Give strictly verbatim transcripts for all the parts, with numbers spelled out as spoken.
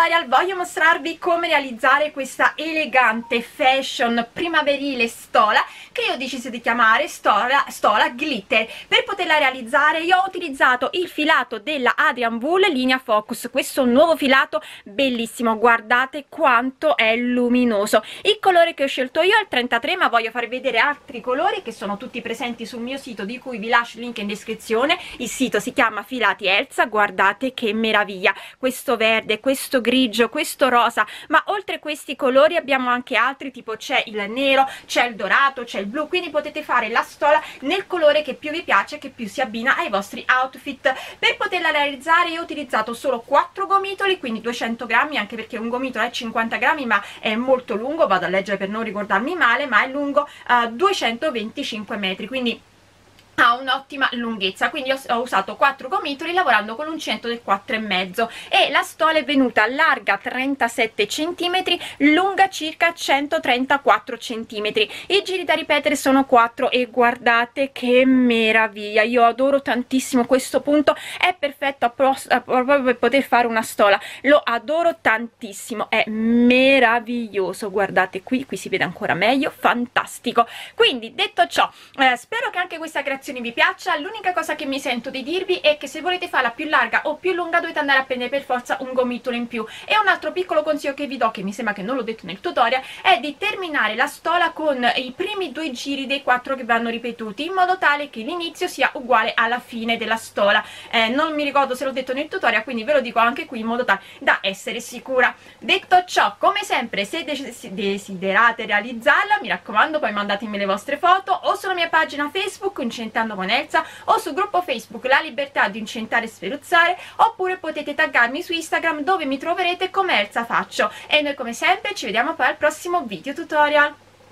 tutorial voglio mostrarvi come realizzare questa elegante fashion primaverile stola che io ho deciso di chiamare stola, stola glitter. Per poterla realizzare io ho utilizzato il filato della Adrian Wool linea Focus, questo nuovo filato bellissimo, guardate quanto è luminoso. Il colore che ho scelto io è il trentatré, ma voglio farvi vedere altri colori che sono tutti presenti sul mio sito, di cui vi lascio il link in descrizione. Il sito si chiama Filati Elsa, guardate che meraviglia, questo verde, questo grigio, questo rosa, ma oltre questi colori abbiamo anche altri, tipo c'è il nero, c'è il dorato, c'è il blu, quindi potete fare la stola nel colore che più vi piace, che più si abbina ai vostri outfit. Per poterla realizzare io ho utilizzato solo quattro gomitoli, quindi duecento grammi, anche perché un gomitolo è cinquanta grammi ma è molto lungo, vado a leggere per non ricordarmi male, ma è lungo uh, duecentoventicinque metri, quindi ha un'ottima lunghezza. Quindi ho, ho usato quattro gomitoli lavorando con l'uncinetto del quattro e mezzo, e la stola è venuta larga trentasette centimetri, lunga circa centotrentaquattro centimetri. I giri da ripetere sono quattro e guardate che meraviglia, io adoro tantissimo questo punto, è perfetto proprio per poter fare una stola, lo adoro tantissimo, è meraviglioso. Guardate qui, qui si vede ancora meglio, fantastico. Quindi detto ciò, eh, spero che anche questa creazione vi piaccia. L'unica cosa che mi sento di dirvi è che se volete farla più larga o più lunga dovete andare a prendere per forza un gomitolo in più. E un altro piccolo consiglio che vi do, che mi sembra che non l'ho detto nel tutorial, è di terminare la stola con i primi due giri dei quattro che vanno ripetuti, in modo tale che l'inizio sia uguale alla fine della stola. Eh, non mi ricordo se l'ho detto nel tutorial, quindi ve lo dico anche qui in modo tale da essere sicura. Detto ciò, come sempre, se desiderate realizzarla, mi raccomando, poi mandatemi le vostre foto o sulla mia pagina Facebook Incentando con Elsa, o sul gruppo Facebook La Libertà di Incentare e Sferuzzare, oppure potete taggarmi su Instagram, dove mi troverete come Elsa Faccio. E noi come sempre ci vediamo poi al prossimo video tutorial.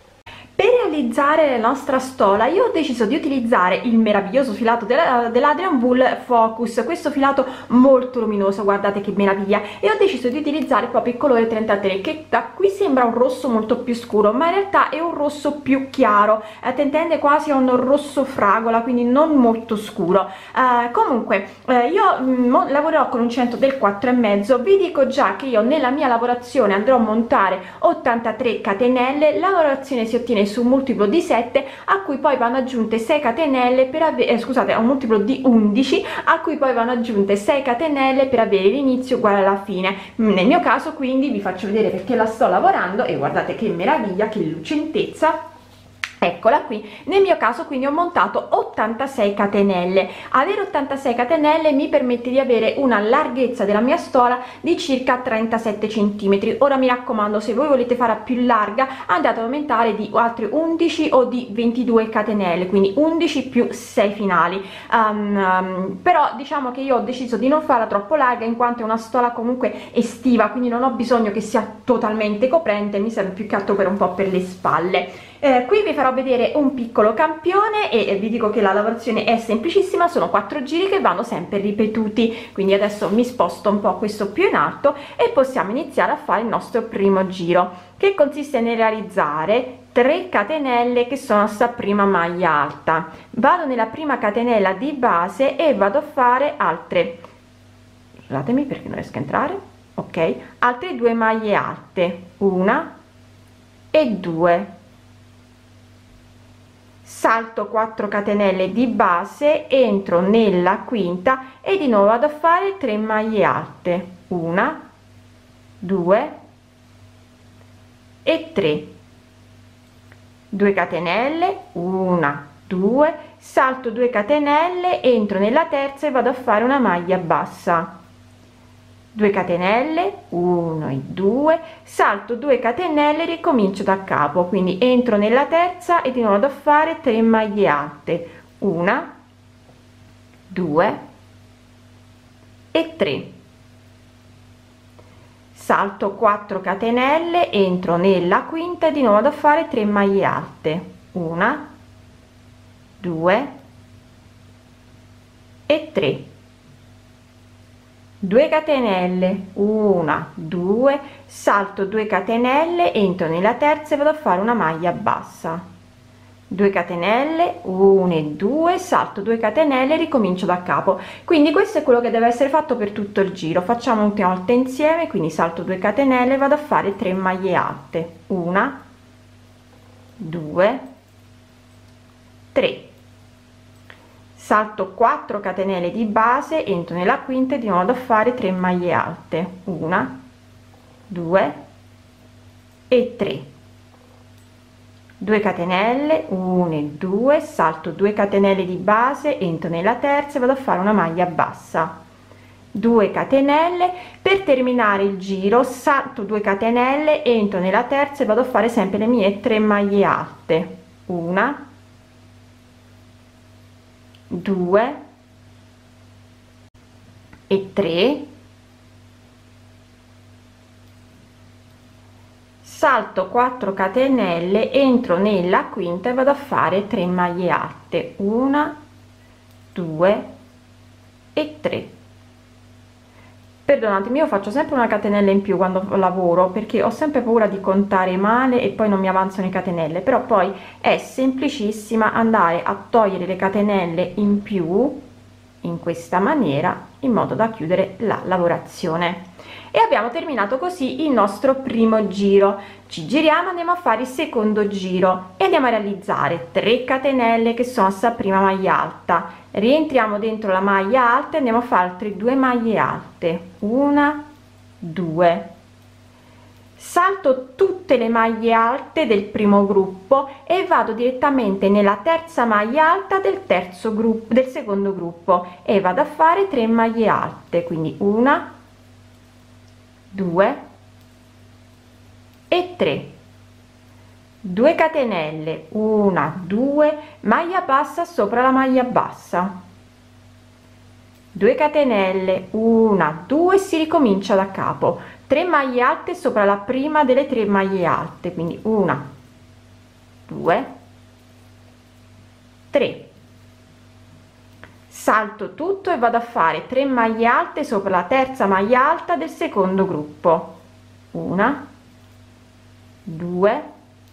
Per realizzare la nostra stola io ho deciso di utilizzare il meraviglioso filato dell'Adrian Wool Focus, questo filato molto luminoso, guardate che meraviglia, e ho deciso di utilizzare proprio il colore trentatré, che da qui sembra un rosso molto più scuro, ma in realtà è un rosso più chiaro, eh, tendente quasi a un rosso fragola, quindi non molto scuro. Eh, comunque eh, io mh, lavorerò con l'uncinetto del quattro e mezzo. Vi dico già che io nella mia lavorazione andrò a montare ottantatré catenelle, la lavorazione si ottiene su un multiplo di sette, a cui poi vanno aggiunte sei catenelle per avere, eh, scusate, a un multiplo di undici, a cui poi vanno aggiunte sei catenelle per avere l'inizio uguale alla fine. Nel mio caso quindi vi faccio vedere perché la sto lavorando, e guardate che meraviglia, che lucentezza. Eccola qui, nel mio caso quindi ho montato ottantasei catenelle. Avere ottantasei catenelle mi permette di avere una larghezza della mia stola di circa trentasette centimetri. Ora mi raccomando, se voi volete farla più larga andate ad aumentare di altri undici o di ventidue catenelle, quindi undici più sei finali. Um, um, però diciamo che io ho deciso di non farla troppo larga, in quanto è una stola comunque estiva, quindi non ho bisogno che sia totalmente coprente, mi serve più che altro per un po' per le spalle. Eh, qui vi farò vedere un piccolo campione e, e vi dico che la lavorazione è semplicissima, sono quattro giri che vanno sempre ripetuti. Quindi adesso mi sposto un po' questo più in alto e possiamo iniziare a fare il nostro primo giro, che consiste nel realizzare tre catenelle che sono sta prima maglia alta. Vado nella prima catenella di base e vado a fare altre, scusatemi perché non riesco a entrare, ok, altre due maglie alte, una e due, salto quattro catenelle di base, entro nella quinta e di nuovo vado a fare tre maglie alte, una, due e tre, due catenelle, una, due, salto due catenelle, entro nella terza e vado a fare una maglia bassa, due catenelle, uno e due, salto due catenelle, ricomincio da capo, quindi entro nella terza e di nuovo vado a fare tre maglie alte, una, due e tre, salto quattro catenelle, entro nella quinta e di nuovo vado a fare tre maglie alte, una, due e tre, due catenelle, una, due, salto due catenelle, entro nella terza e vado a fare una maglia bassa, due catenelle, uno e due, salto due catenelle, ricomincio da capo. Quindi questo è quello che deve essere fatto per tutto il giro. Facciamo un'ultima volta insieme, quindi salto due catenelle, vado a fare tre maglie alte, una, due, tre, salto quattro catenelle di base, entro nella quinta e di nuovo vado a fare tre maglie alte, una, due e tre, due catenelle, uno e due, salto due catenelle di base, entro nella terza e vado a fare una maglia bassa, due catenelle. Per terminare il giro salto due catenelle, entro nella terza e vado a fare sempre le mie tre maglie alte, una, due e tre, salto quattro catenelle, entro nella quinta e vado a fare tre maglie alte, una, due e tre. Perdonatemi, io faccio sempre una catenella in più quando lavoro perché ho sempre paura di contare male e poi non mi avanzano le catenelle, però poi è semplicissima andare a togliere le catenelle in più in questa maniera in modo da chiudere la lavorazione. E abbiamo terminato così il nostro primo giro. Ci giriamo, andiamo a fare il secondo giro e andiamo a realizzare tre catenelle che sono sta prima maglia alta, rientriamo dentro la maglia alta e andiamo a fare altre due maglie alte, una, due, salto tutte le maglie alte del primo gruppo e vado direttamente nella terza maglia alta del terzo gruppo, del secondo gruppo, e vado a fare tre maglie alte, quindi una, due e tre, due catenelle, una, due, maglia bassa sopra la maglia bassa, due catenelle, una, due, si ricomincia da capo, tre maglie alte sopra la prima delle tre maglie alte, quindi una, due, tre, salto tutto e vado a fare tre maglie alte sopra la terza maglia alta del secondo gruppo, una, due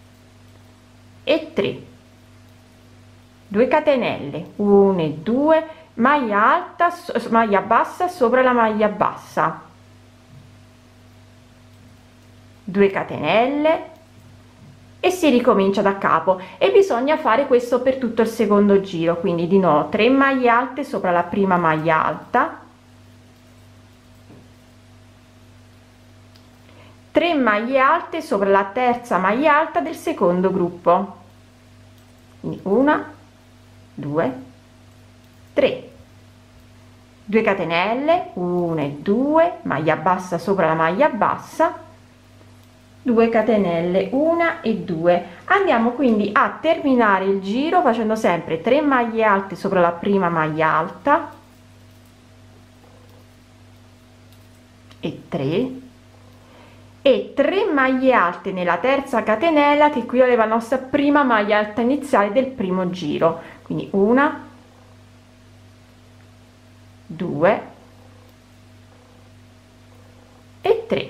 e tre, due catenelle, uno e due, maglia alta, maglia bassa sopra la maglia bassa, due catenelle e si ricomincia da capo. E bisogna fare questo per tutto il secondo giro, quindi di nuovo tre maglie alte sopra la prima maglia alta, tre maglie alte sopra la terza maglia alta del secondo gruppo, quindi una, due, tre, due catenelle, uno e due, maglia bassa sopra la maglia bassa, due catenelle, una e due. Andiamo quindi a terminare il giro facendo sempre tre maglie alte sopra la prima maglia alta e tre, e tre maglie alte nella terza catenella che equivale alla nostra prima maglia alta iniziale del primo giro, quindi una, due e tre.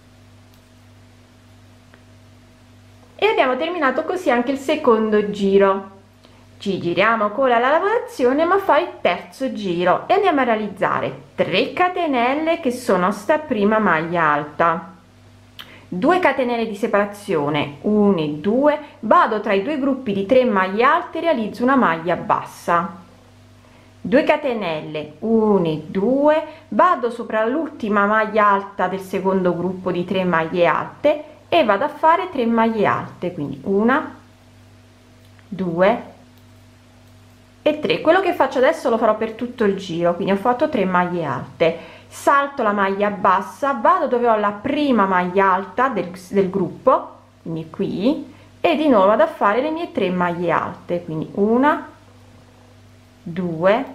E abbiamo terminato così anche il secondo giro. Ci giriamo con la lavorazione ma fa il terzo giro e andiamo a realizzare tre catenelle che sono sta prima maglia alta, due catenelle di separazione, uno e due, vado tra i due gruppi di tre maglie alte, realizzo una maglia bassa, due catenelle, uno e due, vado sopra l'ultima maglia alta del secondo gruppo di tre maglie alte e vado a fare tre maglie alte, quindi una, due e tre. Quello che faccio adesso lo farò per tutto il giro, quindi ho fatto tre maglie alte, salto la maglia bassa, vado dove ho la prima maglia alta del, del gruppo, quindi qui, e di nuovo vado a fare le mie tre maglie alte, quindi una, due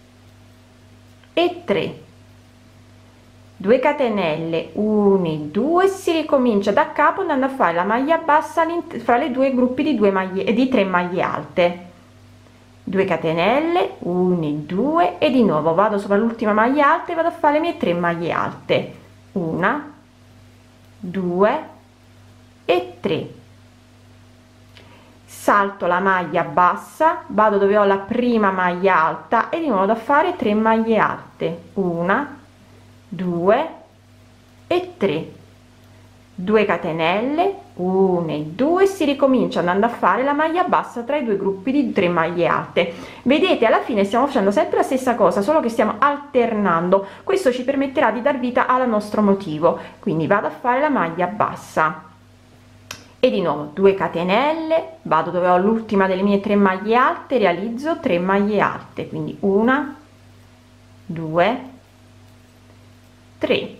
e tre, due catenelle, uno e due, si ricomincia da capo andando a fare la maglia bassa fra le due gruppi di due maglie di tre maglie alte, due catenelle, uno e due, e di nuovo vado sopra l'ultima maglia alta e vado a fare le mie tre maglie alte, una, due e tre, salto la maglia bassa, vado dove ho la prima maglia alta e di nuovo da fare tre maglie alte, una, due e tre, due catenelle, uno e due, si ricomincia andando a fare la maglia bassa tra i due gruppi di tre maglie alte. Vedete, alla fine stiamo facendo sempre la stessa cosa, solo che stiamo alternando. Questo ci permetterà di dar vita al nostro motivo. Quindi vado a fare la maglia bassa e di nuovo due catenelle, vado dove ho l'ultima delle mie tre maglie alte, realizzo tre maglie alte, quindi una, due, tre,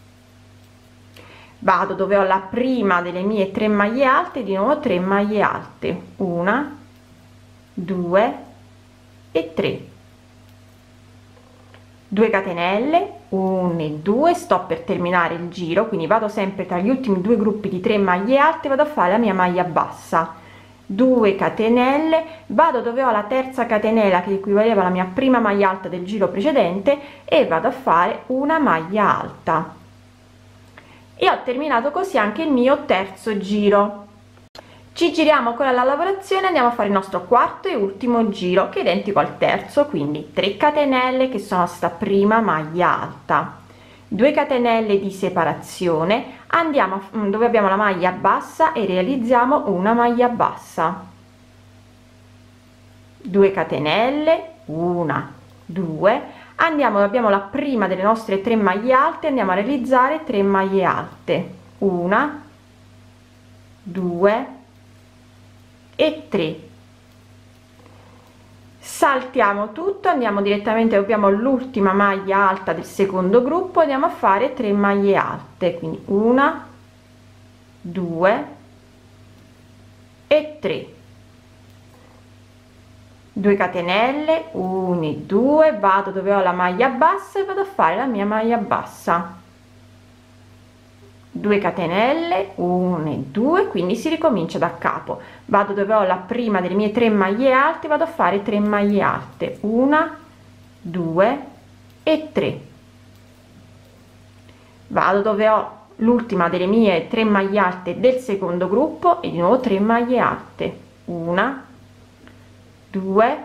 vado dove ho la prima delle mie tre maglie alte, di nuovo tre maglie alte, una, due e tre, due catenelle, uno e due, sto per terminare il giro, quindi vado sempre tra gli ultimi due gruppi di tre maglie alte, vado a fare la mia maglia bassa, due catenelle, vado dove ho la terza catenella che equivaleva alla mia prima maglia alta del giro precedente e vado a fare una maglia alta e ho terminato così anche il mio terzo giro. Ci giriamo con la lavorazione, andiamo a fare il nostro quarto e ultimo giro che è identico al terzo, quindi tre catenelle che sono sta prima maglia alta, due catenelle di separazione, andiamo dove abbiamo la maglia bassa e realizziamo una maglia bassa, due catenelle, una, due, andiamo dove abbiamo la prima delle nostre tre maglie alte, andiamo a realizzare tre maglie alte, una, due e tre, saltiamo tutto, andiamo direttamente dove abbiamo l'ultima maglia alta del secondo gruppo, andiamo a fare tre maglie alte, quindi una, due e tre, due catenelle, uno e due, vado dove ho la maglia bassa e vado a fare la mia maglia bassa, due catenelle, uno e due, quindi si ricomincia da capo, vado dove ho la prima delle mie tre maglie alte, vado a fare tre maglie alte, una, due e tre, vado dove ho l'ultima delle mie tre maglie alte del secondo gruppo e di nuovo tre maglie alte, una, due,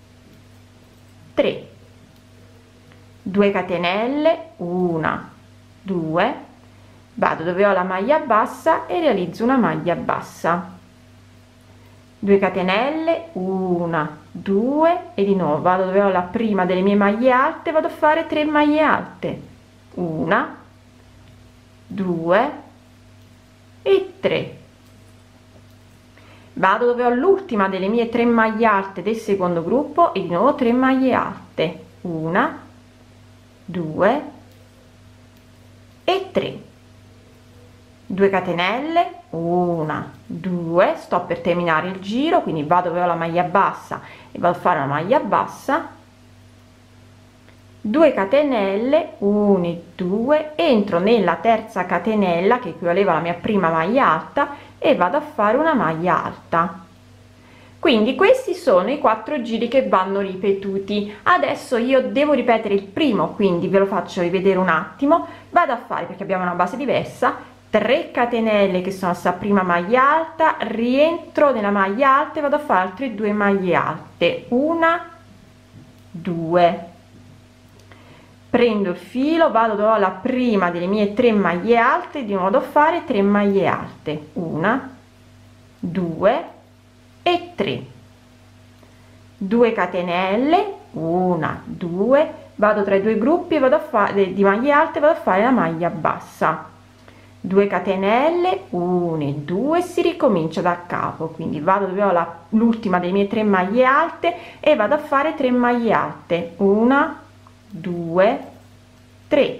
tre, due catenelle, una, due, vado dove ho la maglia bassa e realizzo una maglia bassa, due catenelle, una, due e di nuovo vado dove ho la prima delle mie maglie alte, vado a fare tre maglie alte, una, due e tre, vado dove ho l'ultima delle mie tre maglie alte del secondo gruppo e di nuovo tre maglie alte, una, due e tre, due catenelle, una, due, sto per terminare il giro, quindi vado dove ho la maglia bassa e vado a fare una maglia bassa, due catenelle, uno e due, entro nella terza catenella che equivaleva alla mia prima maglia alta e vado a fare una maglia alta. Quindi questi sono i quattro giri che vanno ripetuti. Adesso io devo ripetere il primo, quindi ve lo faccio rivedere un attimo. Vado a fare, perché abbiamo una base diversa, tre catenelle che sono sta prima maglia alta, rientro nella maglia alta e vado a fare altre due maglie alte, una, due, prendo il filo, vado dove ho la prima delle mie tre maglie alte e di nuovo vado a fare tre maglie alte, una, due e tre, due catenelle, una, due, vado tra i due gruppi e vado a fare di maglie alte, vado a fare la maglia bassa, due catenelle, uno e due, si ricomincia da capo, quindi vado dove ho l'ultima delle mie tre maglie alte e vado a fare tre maglie alte, una, due, tre,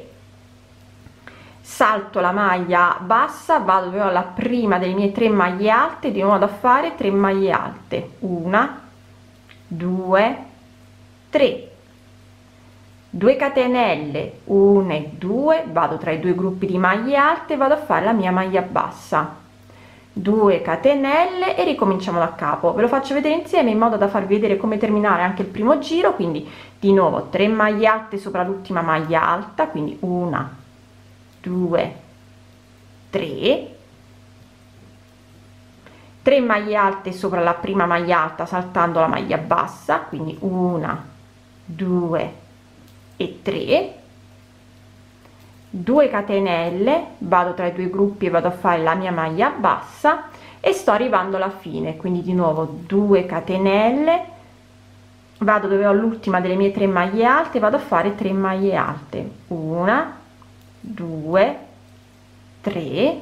salto la maglia bassa, vado dove ho la prima delle mie tre maglie alte, di nuovo vado a fare tre maglie alte, una, due, tre, due catenelle, uno e due, vado tra i due gruppi di maglie alte, vado a fare la mia maglia bassa, due catenelle e ricominciamo da capo. Ve lo faccio vedere insieme in modo da farvi vedere come terminare anche il primo giro. Quindi di nuovo tre maglie alte sopra l'ultima maglia alta, quindi una, due, tre, tre maglie alte sopra la prima maglia alta saltando la maglia bassa, quindi una, due e tre, due catenelle, vado tra i due gruppi e vado a fare la mia maglia bassa e sto arrivando alla fine, quindi di nuovo due catenelle, vado dove ho l'ultima delle mie tre maglie alte, vado a fare tre maglie alte, una, due, tre,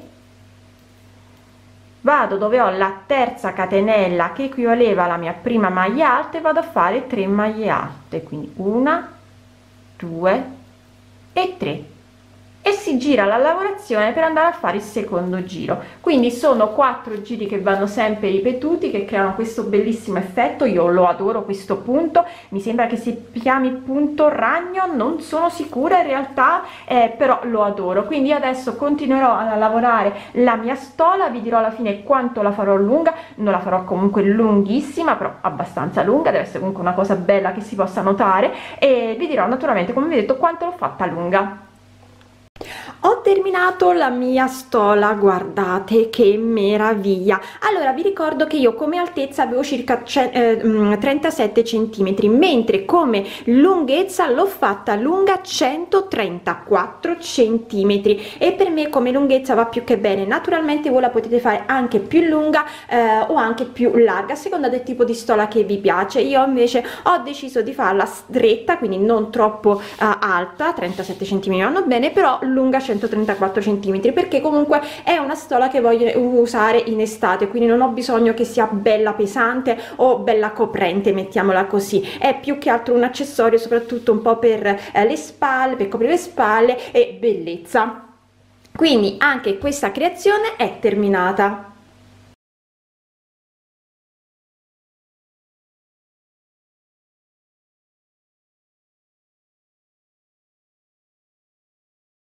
vado dove ho la terza catenella che equivaleva alla mia prima maglia alta e vado a fare tre maglie alte, quindi una, due e tre, e si gira la lavorazione per andare a fare il secondo giro. Quindi sono quattro giri che vanno sempre ripetuti, che creano questo bellissimo effetto. Io lo adoro questo punto, mi sembra che si chiami punto ragno, non sono sicura in realtà, eh, però lo adoro. Quindi adesso continuerò a lavorare la mia stola, vi dirò alla fine quanto la farò lunga, non la farò comunque lunghissima, però abbastanza lunga, deve essere comunque una cosa bella che si possa notare, e vi dirò naturalmente, come vi ho detto, quanto l'ho fatta lunga. Ho terminato la mia stola, guardate che meraviglia. Allora vi ricordo che io come altezza avevo circa trentasette centimetri, mentre come lunghezza l'ho fatta lunga centotrentaquattro centimetri, e per me come lunghezza va più che bene. Naturalmente voi la potete fare anche più lunga eh, o anche più larga a seconda del tipo di stola che vi piace. Io invece ho deciso di farla stretta, quindi non troppo eh, alta, trentasette centimetri vanno bene, però lunga centotrentaquattro centimetri, perché comunque è una stola che voglio usare in estate, quindi non ho bisogno che sia bella pesante o bella coprente, mettiamola così. È più che altro un accessorio, soprattutto un po' per eh, le spalle, per coprire le spalle e bellezza. Quindi anche questa creazione è terminata.